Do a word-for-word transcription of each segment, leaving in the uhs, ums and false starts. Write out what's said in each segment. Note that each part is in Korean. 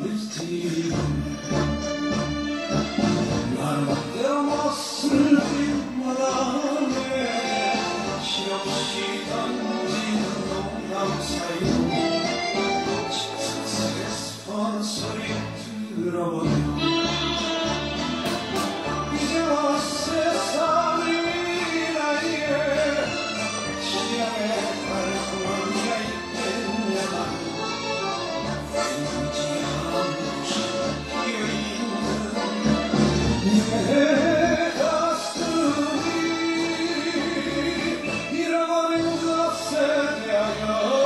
나름대로 멋을 뒷마당에 실없이 던지는 농담 사이로 집사스레스폰 소리 들어보며 이제와 세상이 나에게 시장에 달콤한 이가 있겠냐만 왠지 한 곳이 비어있는 내 가슴이 잃어버린 것에 대하여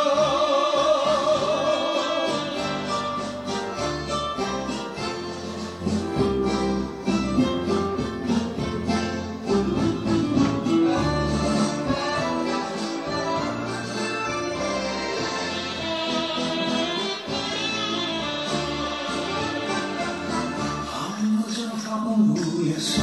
위에서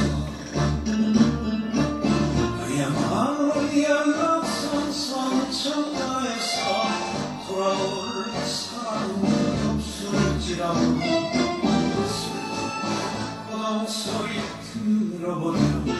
그야말로 연락선선 천가에서 돌아올 사람은 없을지라도 슬픈 고동 소리 들어보렴